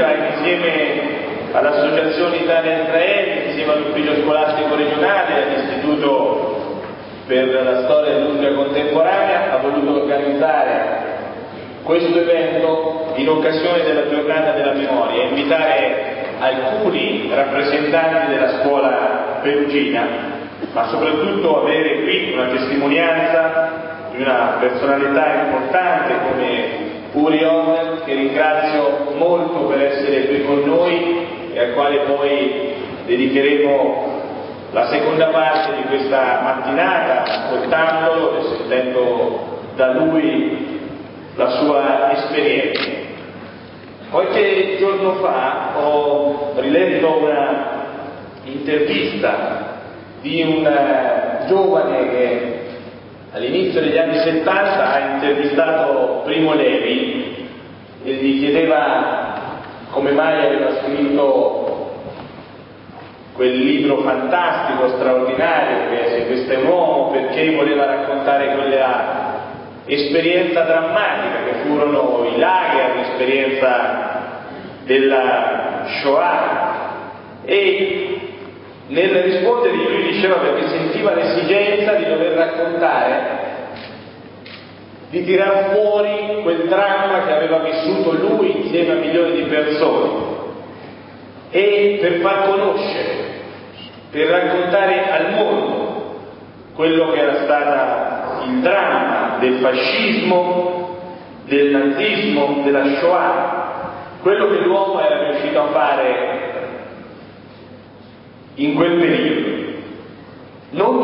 Perugia, insieme all'Associazione Italia Israele, insieme all'Ufficio Scolastico Regionale e all'Istituto per la Storia dell'Umbria Contemporanea, ha voluto organizzare questo evento in occasione della Giornata della Memoria e invitare alcuni rappresentanti della scuola perugina, ma soprattutto avere qui una testimonianza di una personalità importante come Uri Orner, che ringrazio molto per essere qui con noi e al quale poi dedicheremo la seconda parte di questa mattinata, ascoltandolo e sentendo da lui la sua esperienza. Qualche giorno fa ho riletto una intervista di un giovane che all'inizio degli anni 70 ha intervistato Primo Levi e gli chiedeva come mai aveva scritto quel libro fantastico, straordinario che è Se questo è un uomo, perché voleva raccontare quella esperienza drammatica che furono i lager, l'esperienza della Shoah. E nel rispondere lui diceva perché sentiva l'esigenza di dover raccontare, di tirar fuori quel dramma che aveva vissuto lui insieme a milioni di persone e per far conoscere, per raccontare al mondo quello che era stato il dramma del fascismo, del nazismo, della Shoah, quello che l'uomo era riuscito a fare in quel periodo. Non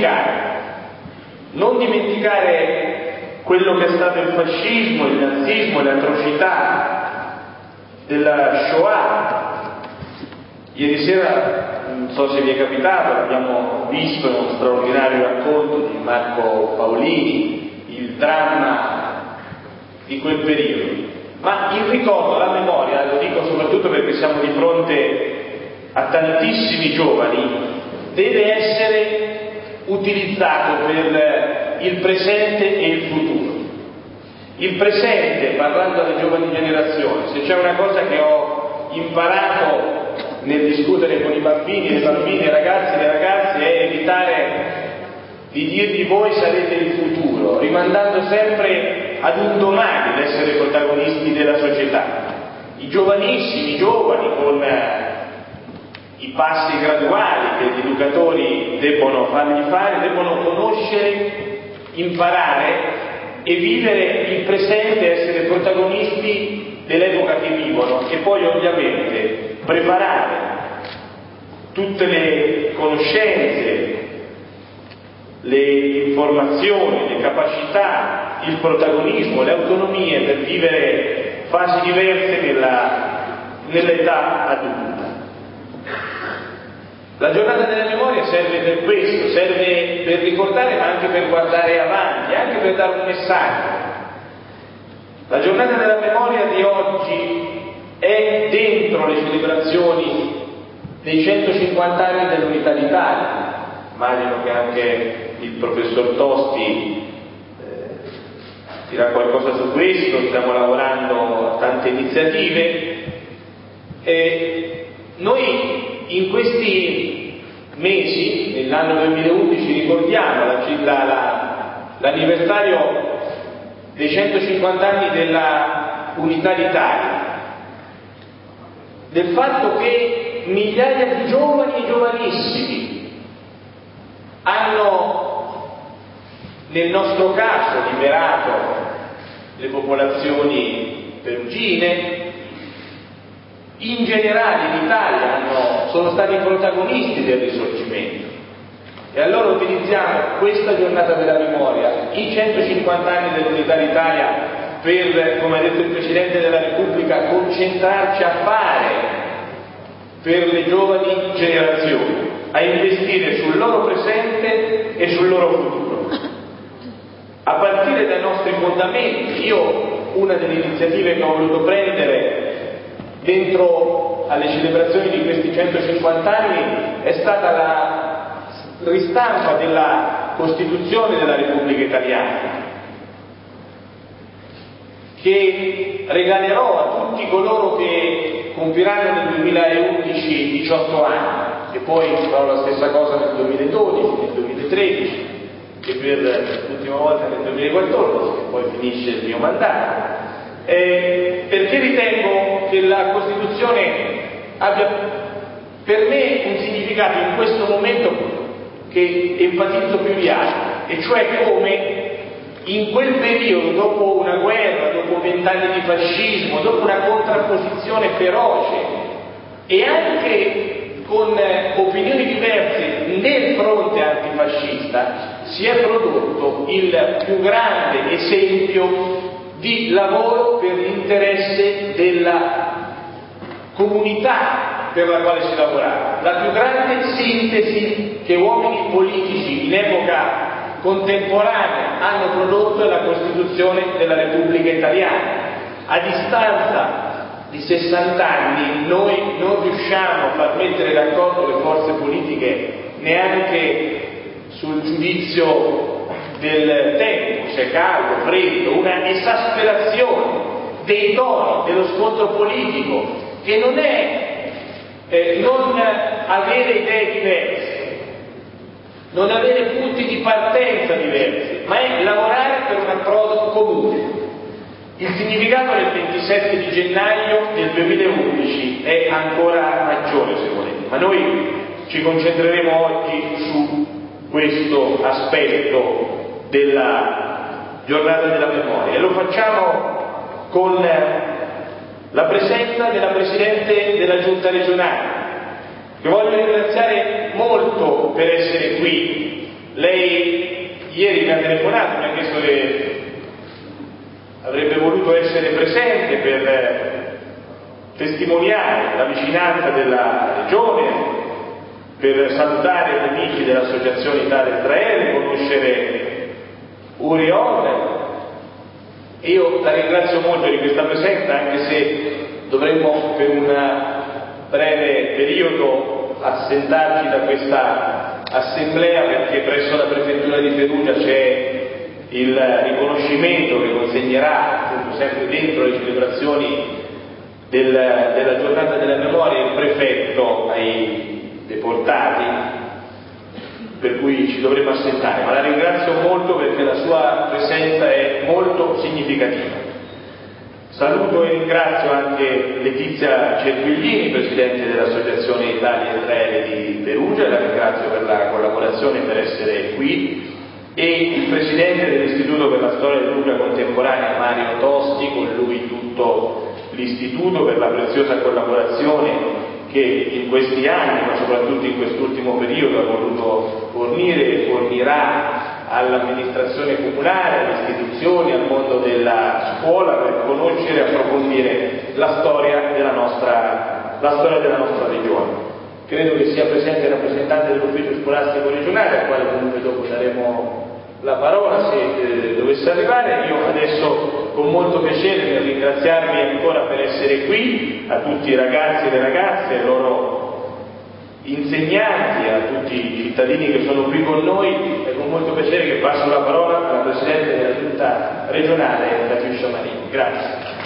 dimenticare quello che è stato il fascismo, il nazismo, le atrocità della Shoah. Ieri sera, non so se vi è capitato, l'abbiamo visto in uno straordinario racconto di Marco Paolini, il dramma di quel periodo. Ma il ricordo, la memoria, lo dico soprattutto perché siamo di fronte a tantissimi giovani, deve essere utilizzato per il presente e il futuro. Il presente, parlando alle giovani generazioni, se c'è una cosa che ho imparato nel discutere con i bambini, le bambine, i ragazzi e le ragazze, è evitare di dirgli voi sarete il futuro, rimandando sempre ad un domani l'essere protagonisti della società. I giovanissimi, i giovani, con i passi graduali che gli educatori debbono fargli fare, debbono conoscere, imparare e vivere il presente, essere protagonisti dell'epoca che vivono e poi ovviamente preparare tutte le conoscenze, le informazioni, le capacità, il protagonismo, le autonomie per vivere fasi diverse nell'età adulta. La giornata della memoria serve per questo, serve per ricordare ma anche per guardare avanti, anche per dare un messaggio. La giornata della memoria di oggi è dentro le celebrazioni dei 150 anni dell'Unità d'Italia. Immagino che anche il professor Tosti dirà qualcosa su questo, stiamo lavorando a tante iniziative e noi in questi mesi, nell'anno 2011, ricordiamo l'anniversario dei 150 anni della Unità d'Italia, del fatto che migliaia di giovani e giovanissimi hanno, nel nostro caso, liberato le popolazioni perugine. In generale in Italia sono stati protagonisti del risorgimento e allora utilizziamo questa giornata della memoria, i 150 anni dell'Unità d'Italia, per, come ha detto il Presidente della Repubblica, concentrarci a fare per le giovani generazioni, a investire sul loro presente e sul loro futuro. A partire dai nostri fondamenti, una delle iniziative che ho voluto prendere dentro alle celebrazioni di questi 150 anni è stata la ristampa della Costituzione della Repubblica Italiana, che regalerò a tutti coloro che compiranno nel 2011 18 anni, e poi farò la stessa cosa nel 2012, nel 2013 e per l'ultima volta nel 2014, che poi finisce il mio mandato, perché ritengo che la Costituzione abbia per me un significato in questo momento che enfatizzo più di altri, e cioè come in quel periodo, dopo una guerra, dopo 20 anni di fascismo, dopo una contrapposizione feroce e anche con opinioni diverse nel fronte antifascista, si è prodotto il più grande esempio di lavoro per l'interesse della comunità per la quale si lavorava, la più grande sintesi che uomini politici in epoca contemporanea hanno prodotto è la Costituzione della Repubblica Italiana. A distanza di 60 anni noi non riusciamo a far mettere d'accordo le forze politiche neanche sul giudizio del tempo, se è caldo, freddo, una esasperazione dei toni, dello scontro politico, che non è non avere idee diverse, non avere punti di partenza diversi, ma è lavorare per un approdo comune. Il significato del 27 di gennaio del 2011 è ancora maggiore, se volete, ma noi ci concentreremo oggi su questo aspetto della giornata della memoria, e lo facciamo con la presenza della Presidente della Giunta regionale, che voglio ringraziare molto per essere qui. Lei ieri mi ha telefonato, mi ha chiesto che avrebbe voluto essere presente per testimoniare la vicinanza della Regione, per salutare gli amici dell'Associazione Italia-Israele, conoscere Uri Orner. Io la ringrazio molto di questa presenza, anche se dovremmo per un breve periodo assentarci da questa assemblea, perché presso la prefettura di Perugia c'è il riconoscimento che consegnerà, appunto, sempre dentro le celebrazioni della giornata della memoria, il prefetto ai deportati, per cui ci dovremo assentare, ma la ringrazio molto perché la sua presenza è molto significativa. Saluto e ringrazio anche Letizia Cerquiglini, Presidente dell'Associazione Italia-Israele di Perugia, la ringrazio per la collaborazione e per essere qui, e il Presidente dell'Istituto per la Storia dell'Umbria Contemporanea, Mario Tosti, con lui tutto l'Istituto, per la preziosa collaborazione che in questi anni, ma soprattutto in quest'ultimo periodo, ha voluto fornire e fornirà all'amministrazione comunale, alle istituzioni, al mondo della scuola, per conoscere e approfondire la storia della nostra regione. Credo che sia presente il rappresentante dell'ufficio scolastico regionale, al quale comunque dopo daremo la parola se dovesse arrivare. Io adesso con molto piacere, nel ringraziarvi ancora per essere qui, a tutti i ragazzi e le ragazze, ai loro insegnanti, a tutti i cittadini che sono qui con noi, è con molto piacere che passo la parola alla Presidente della Giunta regionale, Catiuscia Marini. Grazie.